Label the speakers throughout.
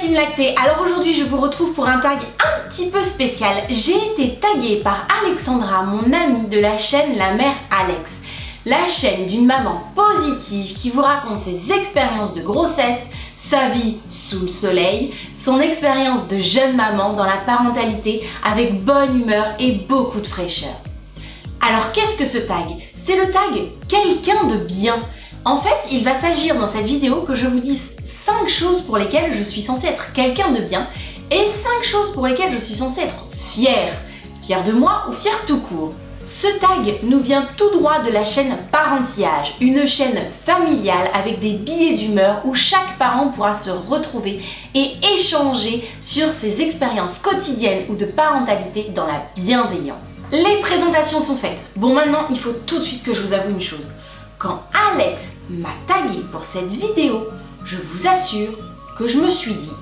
Speaker 1: team lactée, alors aujourd'hui je vous retrouve pour un tag un petit peu spécial. J'ai été taguée par Alexandra, mon amie de la chaîne La Mère Alex. La chaîne d'une maman positive qui vous raconte ses expériences de grossesse, sa vie sous le soleil, son expérience de jeune maman dans la parentalité avec bonne humeur et beaucoup de fraîcheur. Alors qu'est-ce que ce tag? C'est le tag quelqu'un de bien. En fait, il va s'agir dans cette vidéo que je vous dise 5 choses pour lesquelles je suis censée être quelqu'un de bien et 5 choses pour lesquelles je suis censée être fière. Fière de moi ou fière tout court. Ce tag nous vient tout droit de la chaîne Parentillage, une chaîne familiale avec des billets d'humeur où chaque parent pourra se retrouver et échanger sur ses expériences quotidiennes ou de parentalité dans la bienveillance. Les présentations sont faites. Bon, maintenant, il faut tout de suite que je vous avoue une chose. Quand Alex m'a tagué pour cette vidéo, je vous assure que je me suis dit: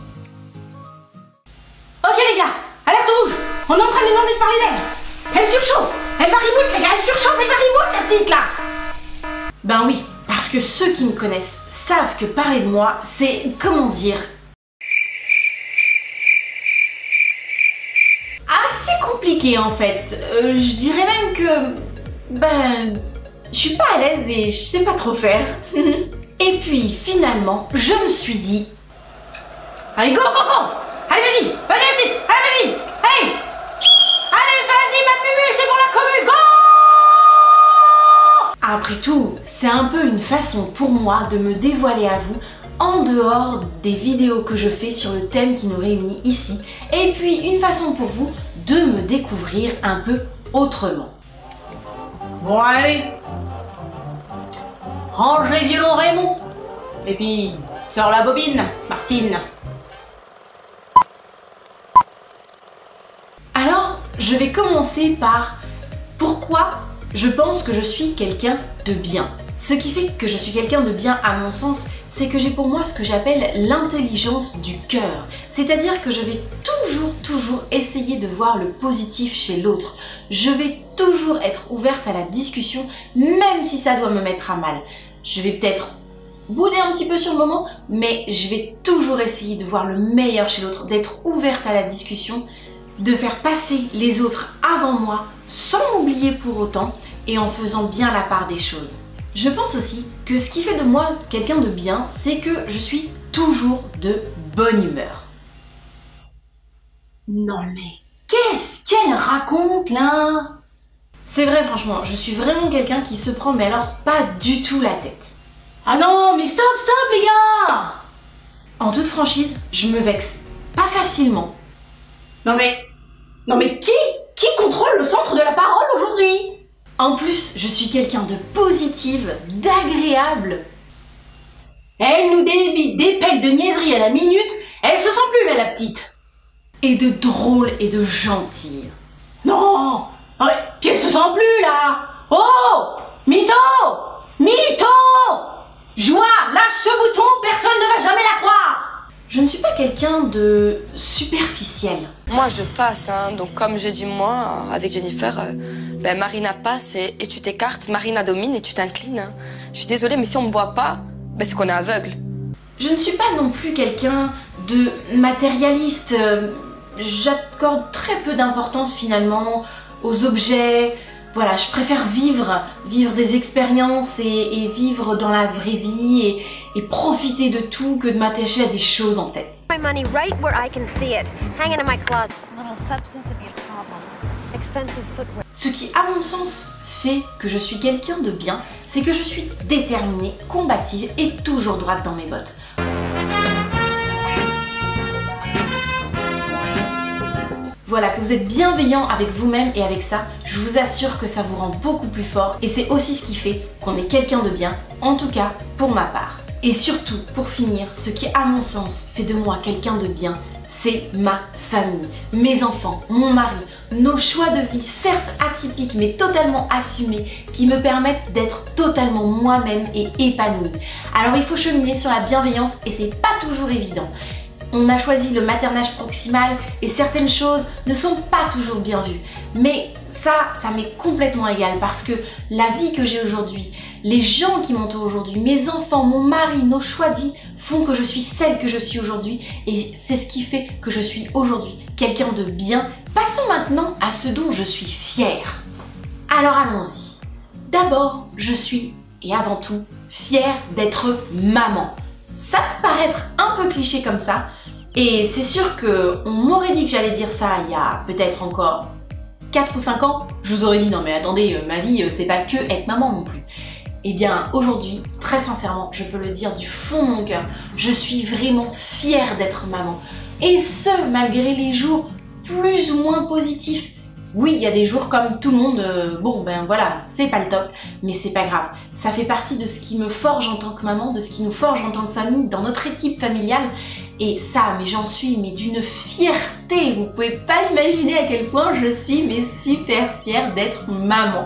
Speaker 1: ok les gars, alerte rouge, on est en train de demander de parler d'elle. Elle surchauffe, elle va reboot les gars, elle surchauffe, elle va reboot la petite là. Ben oui, parce que ceux qui me connaissent savent que parler de moi, c'est, comment dire, assez compliqué en fait. Je dirais même que, je suis pas à l'aise et je sais pas trop faire. Et puis finalement, je me suis dit: allez, go, go, go! Allez, vas-y la petite! Allez, vas-y! Hey! Allez, vas-y, ma pupille, c'est pour la commu, go! Après tout, c'est un peu une façon pour moi de me dévoiler à vous en dehors des vidéos que je fais sur le thème qui nous réunit ici. Et puis, une façon pour vous de me découvrir un peu autrement. Bon, allez! Range les violons, Raymond! Et puis, sors la bobine, Martine! Alors, je vais commencer par pourquoi je pense que je suis quelqu'un de bien. Ce qui fait que je suis quelqu'un de bien, à mon sens, c'est que j'ai pour moi ce que j'appelle l'intelligence du cœur. C'est-à-dire que je vais toujours essayer de voir le positif chez l'autre. Je vais toujours être ouverte à la discussion, même si ça doit me mettre à mal. Je vais peut-être bouder un petit peu sur le moment, mais je vais toujours essayer de voir le meilleur chez l'autre, d'être ouverte à la discussion, de faire passer les autres avant moi, sans m'oublier pour autant, et en faisant bien la part des choses. Je pense aussi que ce qui fait de moi quelqu'un de bien, c'est que je suis toujours de bonne humeur. Non mais, qu'est-ce qu'elle raconte là? C'est vrai, franchement, je suis vraiment quelqu'un qui se prend, mais alors pas du tout la tête. Ah non, mais stop les gars! En toute franchise, je me vexe pas facilement. Non mais qui contrôle le centre de la parole aujourd'hui? En plus, je suis quelqu'un de positive, d'agréable. Elle nous débite des pelles de niaiserie à la minute, elle se sent plus là, la petite. Et de drôle et de gentille. Non! Puis elle se sent plus là! Oh! Mytho! Mytho! Joie! Lâche ce bouton, personne ne va jamais la croire! Je ne suis pas quelqu'un de superficiel.
Speaker 2: Moi je passe, hein. Donc comme je dis moi, avec Jennifer, Marina passe et tu t'écartes, Marina domine et tu t'inclines. Hein. Je suis désolée, mais si on me voit pas, c'est qu'on est aveugle.
Speaker 1: Je ne suis pas non plus quelqu'un de matérialiste. J'accorde très peu d'importance finalement aux objets. Voilà, je préfère vivre des expériences et vivre dans la vraie vie et profiter de tout que de m'attacher à des choses en fait.
Speaker 3: My money right where I can see it, hanging in my closet. Little substance abuse problem. Expensive footwear.
Speaker 1: Ce qui, à mon sens, fait que je suis quelqu'un de bien, c'est que je suis déterminée, combative et toujours droite dans mes bottes. Voilà, que vous êtes bienveillant avec vous-même et avec ça, je vous assure que ça vous rend beaucoup plus fort et c'est aussi ce qui fait qu'on est quelqu'un de bien, en tout cas pour ma part. Et surtout, pour finir, ce qui à mon sens fait de moi quelqu'un de bien, c'est ma famille, mes enfants, mon mari, nos choix de vie, certes atypiques mais totalement assumés, qui me permettent d'être totalement moi-même et épanouie. Alors il faut cheminer sur la bienveillance et c'est pas toujours évident. On a choisi le maternage proximal et certaines choses ne sont pas toujours bien vues. Mais ça m'est complètement égal parce que la vie que j'ai aujourd'hui, les gens qui m'entourent aujourd'hui, mes enfants, mon mari, nos choix de vie font que je suis celle que je suis aujourd'hui et c'est ce qui fait que je suis aujourd'hui quelqu'un de bien. Passons maintenant à ce dont je suis fière. Alors allons-y. D'abord, je suis, et avant tout, fière d'être maman. Ça peut paraître un peu cliché comme ça, et c'est sûr qu'on m'aurait dit que j'allais dire ça il y a peut-être encore 4 ou 5 ans, je vous aurais dit non mais attendez, ma vie c'est pas que être maman non plus. Eh bien aujourd'hui, très sincèrement, je peux le dire du fond de mon cœur, je suis vraiment fière d'être maman. Et ce, malgré les jours plus ou moins positifs. Oui, il y a des jours comme tout le monde, bon ben voilà, c'est pas le top, mais c'est pas grave. Ça fait partie de ce qui me forge en tant que maman, de ce qui nous forge en tant que famille, dans notre équipe familiale. Et ça, mais j'en suis d'une fierté, vous pouvez pas imaginer à quel point je suis super fière d'être maman.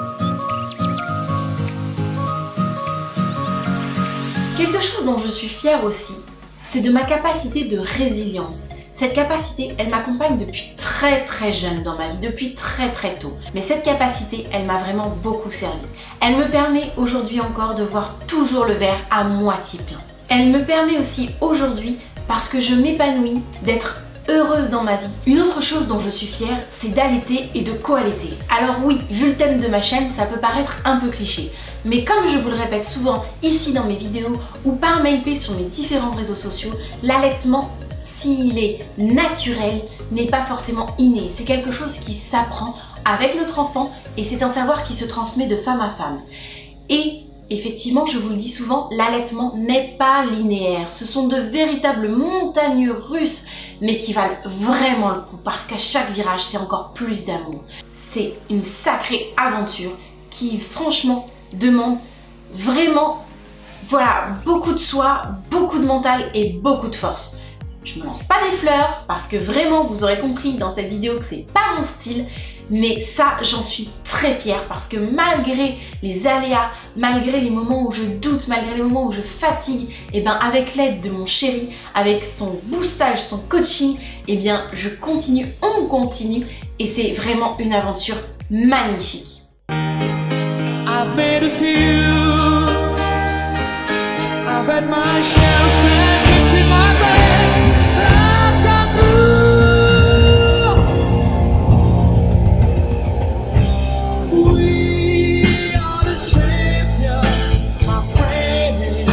Speaker 1: Quelque chose dont je suis fière aussi, c'est de ma capacité de résilience. Cette capacité, elle m'accompagne depuis très jeune dans ma vie, depuis très tôt. Mais cette capacité, elle m'a vraiment beaucoup servi. Elle me permet aujourd'hui encore de voir toujours le verre à moitié plein. Elle me permet aussi aujourd'hui, parce que je m'épanouis, d'être heureuse dans ma vie. Une autre chose dont je suis fière, c'est d'allaiter et de co-allaiter. Alors oui, vu le thème de ma chaîne, ça peut paraître un peu cliché. Mais comme je vous le répète souvent ici dans mes vidéos ou par mail sur mes différents réseaux sociaux, l'allaitement, s'il est naturel, n'est pas forcément inné. C'est quelque chose qui s'apprend avec notre enfant et c'est un savoir qui se transmet de femme à femme. Et effectivement, je vous le dis souvent, l'allaitement n'est pas linéaire. Ce sont de véritables montagnes russes, mais qui valent vraiment le coup parce qu'à chaque virage, c'est encore plus d'amour. C'est une sacrée aventure qui, franchement, demande vraiment, voilà, beaucoup de soi, beaucoup de mental et beaucoup de force. Je me lance pas des fleurs parce que vraiment vous aurez compris dans cette vidéo que c'est pas mon style, mais ça j'en suis très fière parce que malgré les aléas, malgré les moments où je doute, malgré les moments où je fatigue, et bien avec l'aide de mon chéri, avec son boostage, son coaching, et bien je continue, on continue et c'est vraiment une aventure magnifique. I've made a few. I've had my share of sandwich in my best. I've got blue. We are the champions, my friend.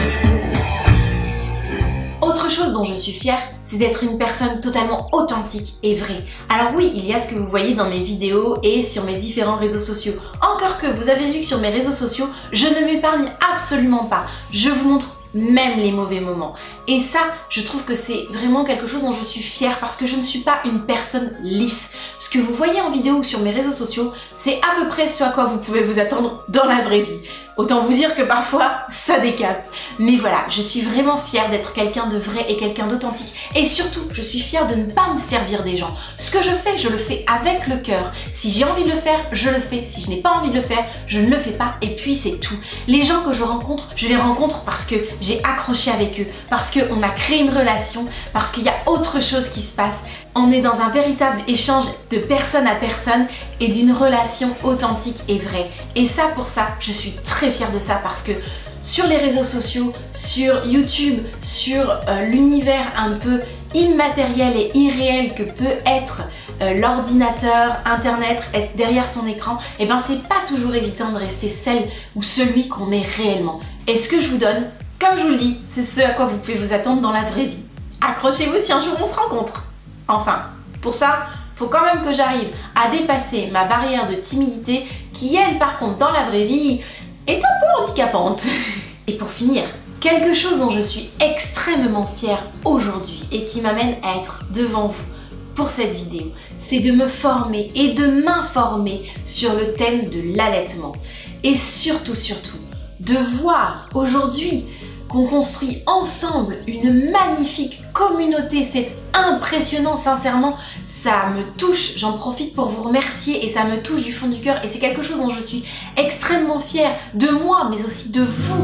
Speaker 1: Autre chose dont je suis fière, c'est d'être une personne totalement authentique et vraie. Alors oui, il y a ce que vous voyez dans mes vidéos et sur mes différents réseaux sociaux. Encore que vous avez vu que sur mes réseaux sociaux, je ne m'épargne absolument pas. Je vous montre même les mauvais moments. Et ça, je trouve que c'est vraiment quelque chose dont je suis fière parce que je ne suis pas une personne lisse. Ce que vous voyez en vidéo ou sur mes réseaux sociaux, c'est à peu près ce à quoi vous pouvez vous attendre dans la vraie vie. Autant vous dire que parfois, ça décape. Mais voilà, je suis vraiment fière d'être quelqu'un de vrai et quelqu'un d'authentique. Et surtout, je suis fière de ne pas me servir des gens. Ce que je le fais avec le cœur. Si j'ai envie de le faire, je le fais. Si je n'ai pas envie de le faire, je ne le fais pas. Et puis c'est tout. Les gens que je les rencontre parce que j'ai accroché avec eux, parce qu'on a créé une relation, parce qu'il y a autre chose qui se passe. On est dans un véritable échange de personne à personne et d'une relation authentique et vraie. Et ça, pour ça, je suis très fière de ça parce que sur les réseaux sociaux, sur YouTube, sur l'univers un peu immatériel et irréel que peut être l'ordinateur, internet, être derrière son écran, et ben c'est pas toujours évident de rester celle ou celui qu'on est réellement. Et ce que je vous donne, comme je vous le dis, c'est ce à quoi vous pouvez vous attendre dans la vraie vie. Accrochez-vous si un jour on se rencontre. Enfin, pour ça, faut quand même que j'arrive à dépasser ma barrière de timidité qui, elle, par contre, dans la vraie vie, est un peu handicapante. Et pour finir, quelque chose dont je suis extrêmement fière aujourd'hui et qui m'amène à être devant vous pour cette vidéo, c'est de me former et de m'informer sur le thème de l'allaitement. Et surtout, de voir aujourd'hui qu'on construit ensemble une magnifique communauté. C'est impressionnant, sincèrement, ça me touche. J'en profite pour vous remercier et ça me touche du fond du cœur et c'est quelque chose dont je suis extrêmement fière de moi, mais aussi de vous.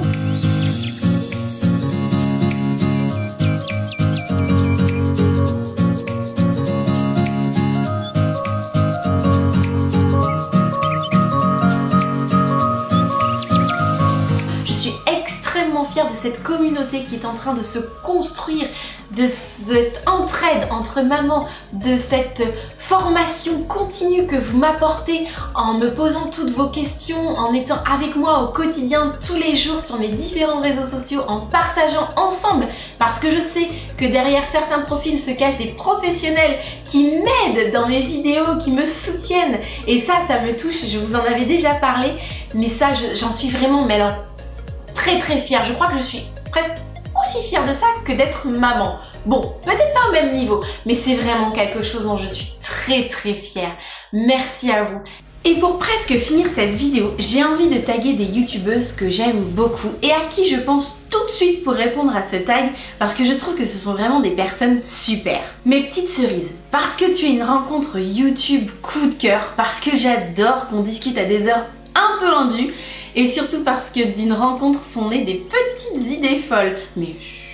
Speaker 1: fière de cette communauté qui est en train de se construire, de cette entraide entre mamans, de cette formation continue que vous m'apportez en me posant toutes vos questions, en étant avec moi au quotidien tous les jours sur mes différents réseaux sociaux, en partageant ensemble, parce que je sais que derrière certains profils se cachent des professionnels qui m'aident dans mes vidéos, qui me soutiennent, et ça me touche, je vous en avais déjà parlé, mais ça j'en suis vraiment, mais alors très fière. Je crois que je suis presque aussi fière de ça que d'être maman. Bon, peut-être pas au même niveau, mais c'est vraiment quelque chose dont je suis très fière. Merci à vous. Et pour presque finir cette vidéo, j'ai envie de taguer des youtubeuses que j'aime beaucoup et à qui je pense tout de suite pour répondre à ce tag parce que je trouve que ce sont vraiment des personnes super. Mes petites cerises, parce que tu es une rencontre YouTube coup de cœur, parce que j'adore qu'on discute à des heures un peu indues et surtout parce que d'une rencontre sont nées des petites idées folles. Mais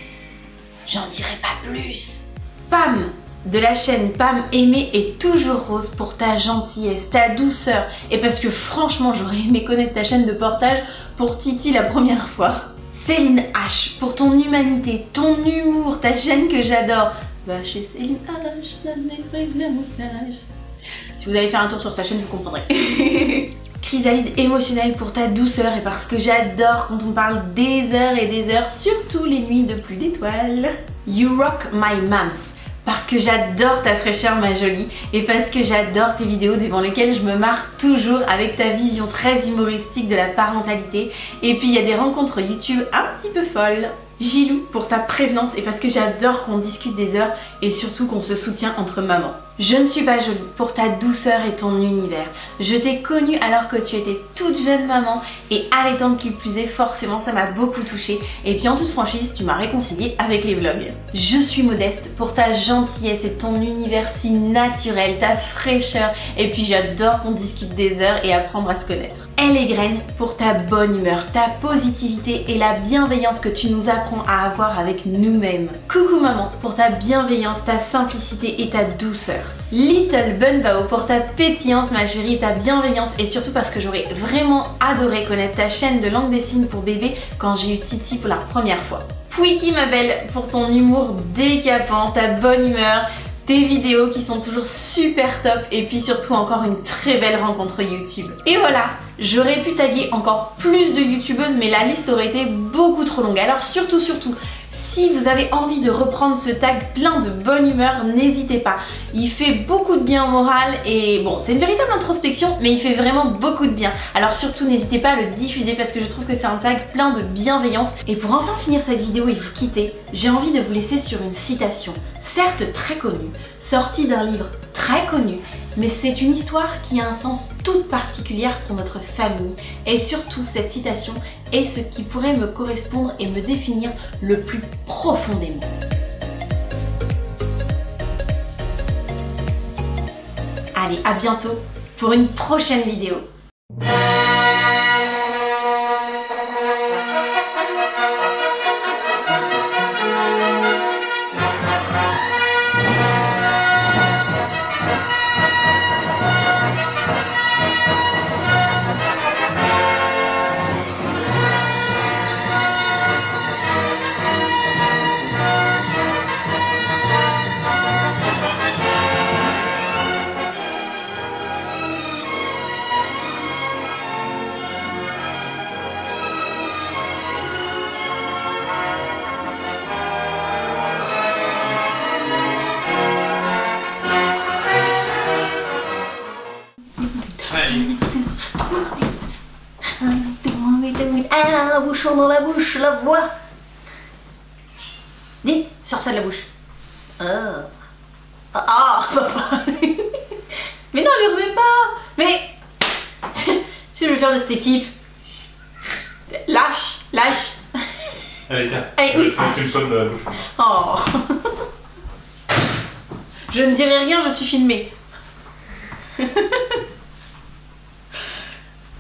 Speaker 1: j'en dirai pas plus. Pam de la chaîne Pam Aimée est toujours rose pour ta gentillesse, ta douceur et parce que franchement j'aurais aimé connaître ta chaîne de portage pour Titi la première fois. Céline H pour ton humanité, ton humour, ta chaîne que j'adore. Va chez Céline H, la maigre de la moustache. Si vous allez faire un tour sur sa chaîne, vous comprendrez. Chrysalide émotionnelle pour ta douceur et parce que j'adore quand on parle des heures et des heures, surtout les nuits de pluie d'étoiles. You rock my mams. Parce que j'adore ta fraîcheur ma jolie et parce que j'adore tes vidéos devant lesquelles je me marre toujours avec ta vision très humoristique de la parentalité. Et puis il y a des rencontres YouTube un petit peu folles. Gilou pour ta prévenance et parce que j'adore qu'on discute des heures et surtout qu'on se soutient entre mamans. Je ne suis pas jolie pour ta douceur et ton univers. Je t'ai connue alors que tu étais toute jeune maman et allaitante qui plus est, forcément ça m'a beaucoup touchée. Et puis en toute franchise, tu m'as réconciliée avec les vlogs. Je suis modeste pour ta gentillesse et ton univers si naturel, ta fraîcheur. Et puis j'adore qu'on discute des heures et apprendre à se connaître. Elle est graine pour ta bonne humeur, ta positivité et la bienveillance que tu nous apprends à avoir avec nous-mêmes. Coucou maman pour ta bienveillance, ta simplicité et ta douceur. Little Bunbao pour ta pétillance ma chérie, ta bienveillance et surtout parce que j'aurais vraiment adoré connaître ta chaîne de langue des signes pour bébé quand j'ai eu Titi pour la première fois. Pouiki ma belle pour ton humour décapant, ta bonne humeur, tes vidéos qui sont toujours super top et puis surtout encore une très belle rencontre YouTube. Et voilà, j'aurais pu taguer encore plus de youtubeuses mais la liste aurait été beaucoup trop longue. Alors surtout, si vous avez envie de reprendre ce tag plein de bonne humeur, n'hésitez pas. Il fait beaucoup de bien au moral et bon, c'est une véritable introspection, mais il fait vraiment beaucoup de bien. Alors surtout, n'hésitez pas à le diffuser parce que je trouve que c'est un tag plein de bienveillance. Et pour enfin finir cette vidéo et vous quitter, j'ai envie de vous laisser sur une citation, certes très connue, sortie d'un livre très connu, mais c'est une histoire qui a un sens tout particulier pour notre famille. Et surtout, cette citation est ce qui pourrait me correspondre et me définir le plus profondément. Allez, à bientôt pour une prochaine vidéo.
Speaker 3: Ah, la bouche, dans la bouche, la voix.
Speaker 1: Dis, sors ça de la bouche. Ah, papa. Mais non, ne remets pas. Mais si je veux faire de cette équipe. Lâche.
Speaker 4: Allez, viens.
Speaker 1: Allez,
Speaker 4: Je te une pomme de la bouche.
Speaker 1: Oh. Je ne dirai rien, je suis filmée.